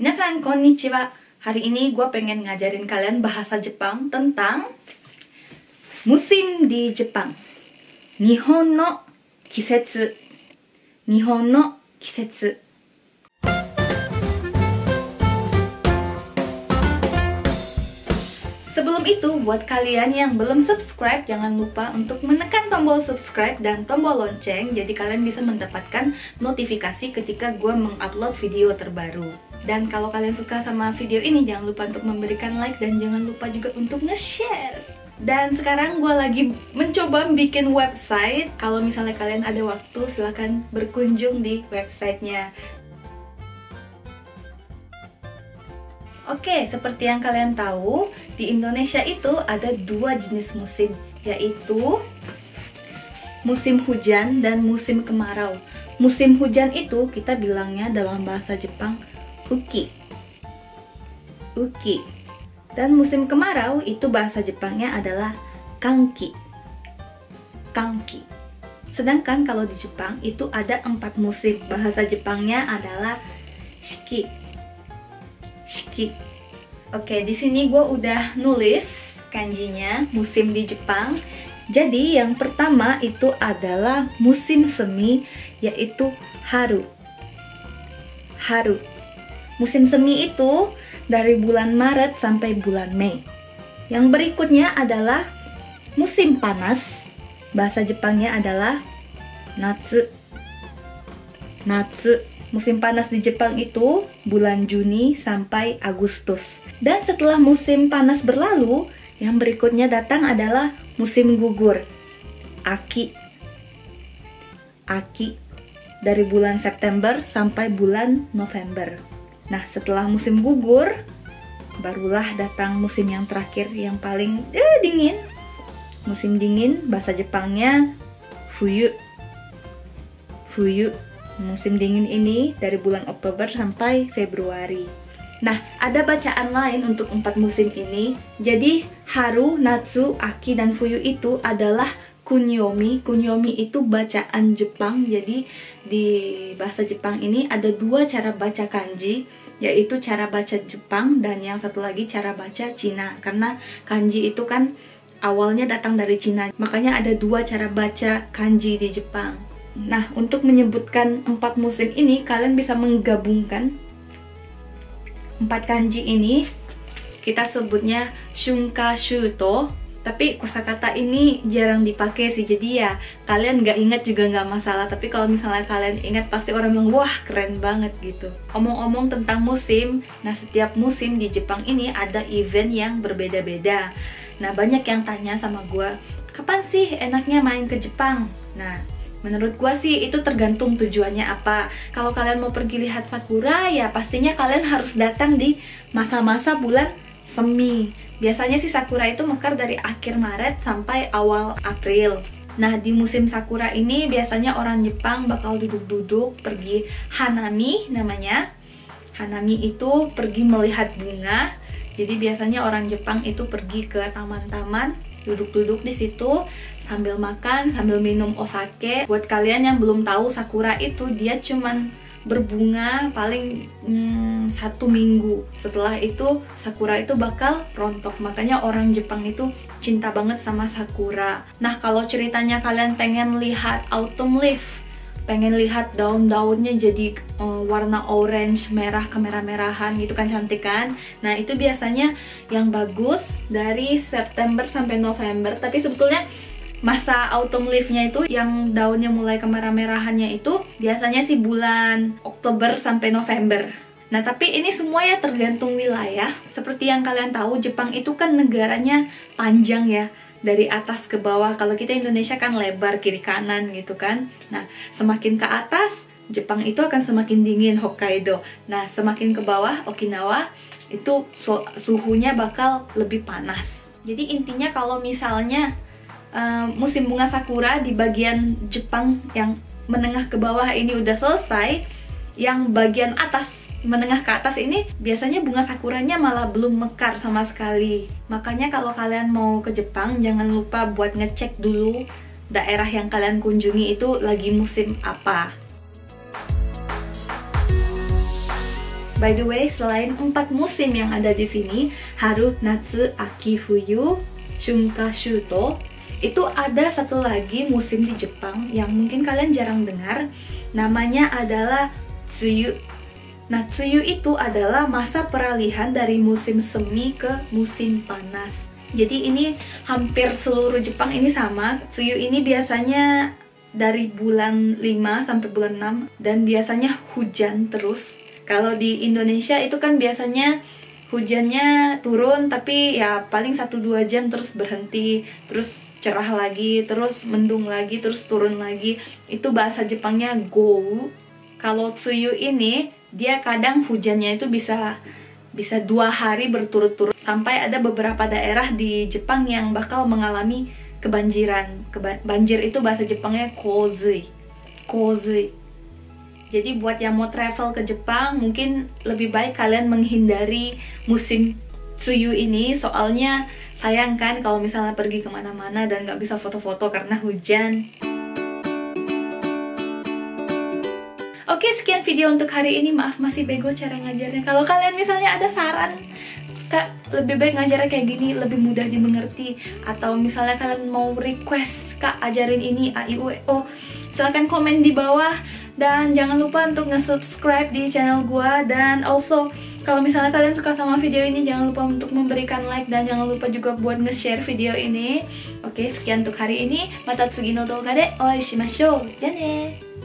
Minasan konnichiwa. Hari ini gue pengen ngajarin kalian bahasa Jepang tentang musim di Jepang. Nihon no kisetsu. Nihon no kisetsu. Sebelum itu, buat kalian yang belum subscribe, jangan lupa untuk menekan tombol subscribe dan tombol lonceng, jadi kalian bisa mendapatkan notifikasi ketika gue mengupload video terbaru. Dan kalau kalian suka sama video ini, jangan lupa untuk memberikan like dan jangan lupa juga untuk nge-share. Dan sekarang gue lagi mencoba bikin website. Kalau misalnya kalian ada waktu, silahkan berkunjung di websitenya. Oke, seperti yang kalian tahu, di Indonesia itu ada dua jenis musim, yaitu musim hujan dan musim kemarau. Musim hujan itu kita bilangnya dalam bahasa Jepang uki. Uki. Dan musim kemarau itu bahasa Jepangnya adalah kanki. Kanki. Sedangkan kalau di Jepang itu ada 4 musim. Bahasa Jepangnya adalah shiki. Shiki. Oke, di sini gue udah nulis kanjinya musim di Jepang. Jadi yang pertama itu adalah musim semi, yaitu haru. Haru. Musim semi itu dari bulan Maret sampai bulan Mei. Yang berikutnya adalah musim panas. Bahasa Jepangnya adalah natsu. Natsu. Musim panas di Jepang itu bulan Juni sampai Agustus. Dan setelah musim panas berlalu, yang berikutnya datang adalah musim gugur. Aki. Aki. Dari bulan September sampai bulan November. Nah, setelah musim gugur, barulah datang musim yang terakhir yang paling dingin. Musim dingin, bahasa Jepangnya fuyu. Fuyu. Musim dingin ini dari bulan Oktober sampai Februari. Nah, ada bacaan lain untuk 4 musim ini. Jadi, haru, natsu, aki, dan fuyu itu adalah kunyomi. Kunyomi itu bacaan Jepang. Jadi, di bahasa Jepang ini ada 2 cara baca kanji, yaitu cara baca Jepang dan yang satu lagi cara baca Cina. Karena kanji itu kan awalnya datang dari Cina. Makanya ada 2 cara baca kanji di Jepang. Nah, untuk menyebutkan 4 musim ini, kalian bisa menggabungkan 4 kanji ini. Kita sebutnya shunka shuto. Tapi kosakata ini jarang dipakai sih, jadi ya kalian nggak ingat juga nggak masalah. Tapi kalau misalnya kalian ingat, pasti orang bilang, wah keren banget gitu. Omong-omong tentang musim, nah setiap musim di Jepang ini ada event yang berbeda-beda. Nah, banyak yang tanya sama gue, kapan sih enaknya main ke Jepang? Nah, menurut gue sih itu tergantung tujuannya apa. Kalau kalian mau pergi lihat sakura, ya pastinya kalian harus datang di masa-masa bulan semi. Biasanya sih sakura itu mekar dari akhir Maret sampai awal April. Nah, di musim sakura ini biasanya orang Jepang bakal duduk-duduk pergi hanami namanya. Hanami itu pergi melihat bunga. Jadi biasanya orang Jepang itu pergi ke taman-taman, duduk-duduk di situ sambil makan, sambil minum osake. Buat kalian yang belum tahu, sakura itu dia cuman berbunga paling 1 minggu. Setelah itu sakura itu bakal rontok. Makanya orang Jepang itu cinta banget sama sakura. Nah, kalau ceritanya kalian pengen lihat autumn leaf, pengen lihat daun-daunnya jadi warna orange, merah, kemerah-merahan gitu kan, cantik kan. Nah, itu biasanya yang bagus dari September sampai November. Tapi sebetulnya masa autumn leaf-nya itu yang daunnya mulai kemerah-merahannya itu biasanya sih bulan Oktober sampai November. Nah, tapi ini semua ya tergantung wilayah. Seperti yang kalian tahu, Jepang itu kan negaranya panjang ya, dari atas ke bawah. Kalau kita Indonesia kan lebar kiri kanan gitu kan. Nah, semakin ke atas Jepang itu akan semakin dingin, Hokkaido. Nah, semakin ke bawah Okinawa itu suhunya bakal lebih panas. Jadi intinya kalau misalnya musim bunga sakura di bagian Jepang yang menengah ke bawah ini udah selesai, yang bagian atas menengah ke atas ini biasanya bunga sakuranya malah belum mekar sama sekali. Makanya kalau kalian mau ke Jepang, jangan lupa buat ngecek dulu daerah yang kalian kunjungi itu lagi musim apa. By the way, selain 4 musim yang ada di sini, Haru, Natsu, Aki, Fuyu, Shunka, Shuto, itu ada satu lagi musim di Jepang yang mungkin kalian jarang dengar. Namanya adalah Tsuyu. Nah, Tsuyu itu adalah masa peralihan dari musim semi ke musim panas. Jadi ini hampir seluruh Jepang ini sama. Tsuyu ini biasanya dari bulan 5 sampai bulan 6 dan biasanya hujan terus. Kalau di Indonesia itu kan biasanya hujannya turun tapi ya paling 1-2 jam terus berhenti, terus cerah lagi, terus mendung lagi, terus turun lagi. Itu bahasa Jepangnya gou. Kalau Tsuyu ini dia kadang hujannya itu bisa 2 hari berturut-turut, sampai ada beberapa daerah di Jepang yang bakal mengalami kebanjiran. Banjir itu bahasa Jepangnya kozui. Jadi buat yang mau travel ke Jepang, mungkin lebih baik kalian menghindari musim Tsuyu ini. Soalnya sayang kan kalau misalnya pergi kemana-mana dan nggak bisa foto-foto karena hujan. Oke, sekian video untuk hari ini. Maaf masih bego cara ngajarnya. Kalau kalian misalnya ada saran, Kak, lebih baik ngajarnya kayak gini, lebih mudah dimengerti, atau misalnya kalian mau request, Kak, ajarin ini, A, I, U, E, O, silahkan komen di bawah. Dan jangan lupa untuk nge-subscribe di channel gua. Dan also, kalau misalnya kalian suka sama video ini, jangan lupa untuk memberikan like. Dan jangan lupa juga buat nge-share video ini. Oke, sekian untuk hari ini. Mata tsugi no douga de oai shimashou. Dane!